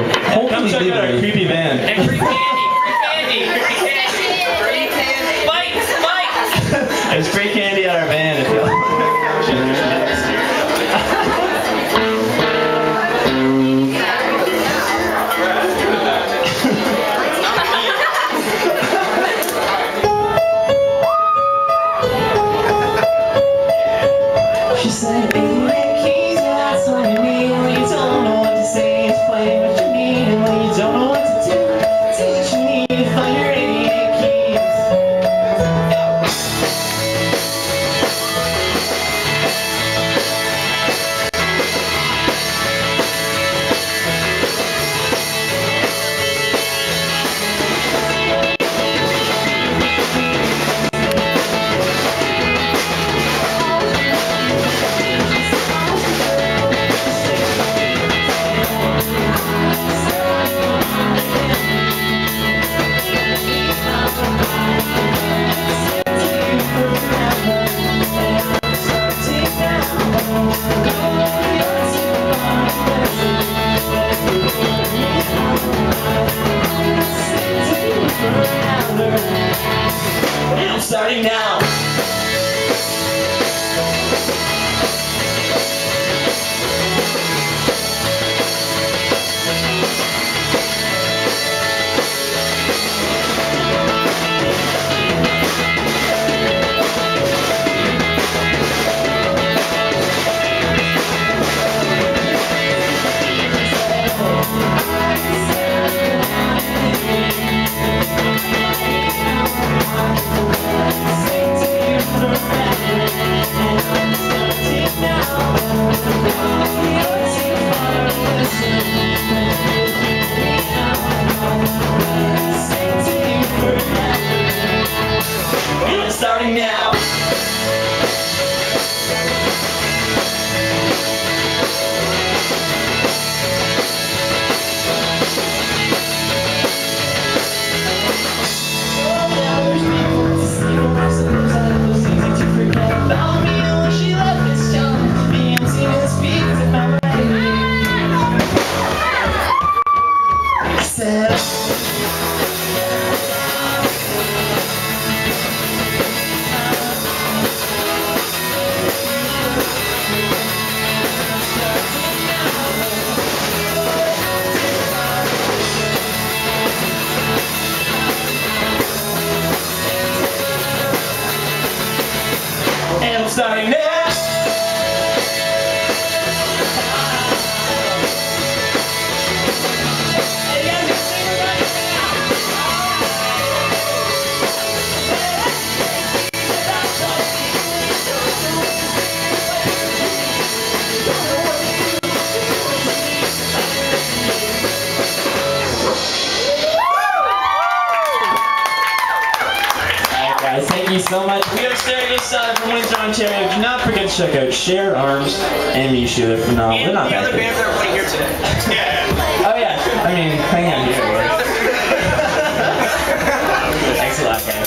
Come check out our creepy band. And free candy. Free candy. Fight. There's free candy at our band if y'all. She said, keys, that's all you need when you don't know what to say. It's play what you need, and when you don't know what to do, say what you need to find your 88 keys. And I'm starting now. Starting now. And I'm starting now. Guys, thank you so much. We have StereoGoesStellar from Windsor, Ontario. Do not forget to check out Share Arms and Mishu. They're phenomenal. They're not the bad. other bands that are playing here today. Yeah. Oh yeah. I mean, hang on here. Thanks a lot, guys.